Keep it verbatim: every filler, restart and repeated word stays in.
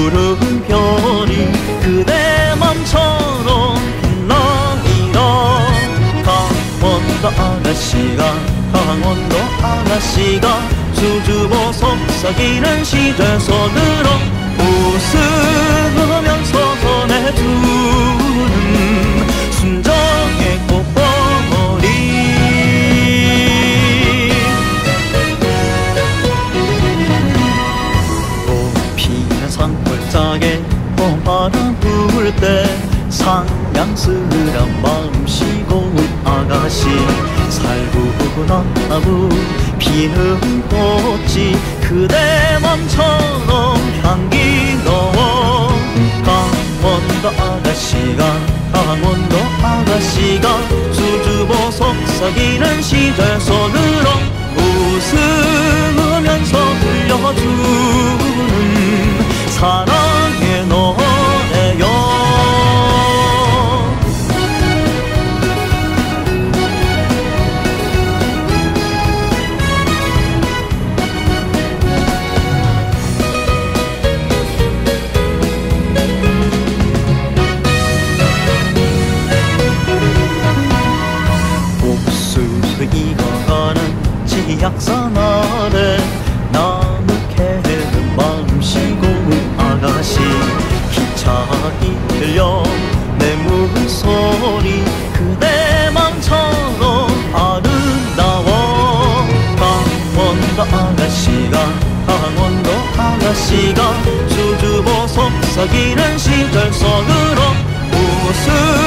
푸른 별이 그대 맘처럼 빛나이라. 강원도 아가씨가 강원도 아가씨가 수줍어 속삭이는 시절 속으로 웃으면서 전해주는 순정의 꽃봉오리. 꽃피는 산골짜기에 봄바람 불 때 상냥스런 마음 쉬고 아가씨 살구나무 피는 꽃이 그대 맘처럼 향기로워. 강원도 아가씨가 강원도 아가씨가 수줍어 속삭이는 시절 속으로 웃으면서 들려주는 사랑의 노래요. 익어가는 지약산 아래 나무 캐는 마음 쉬고 아가씨 기차 이끌려 내 물소리 그대 맘처럼 아름다워. 강원도 아가씨가 강원도 아가씨가 수줍어 속삭이는 시절 속으로 웃음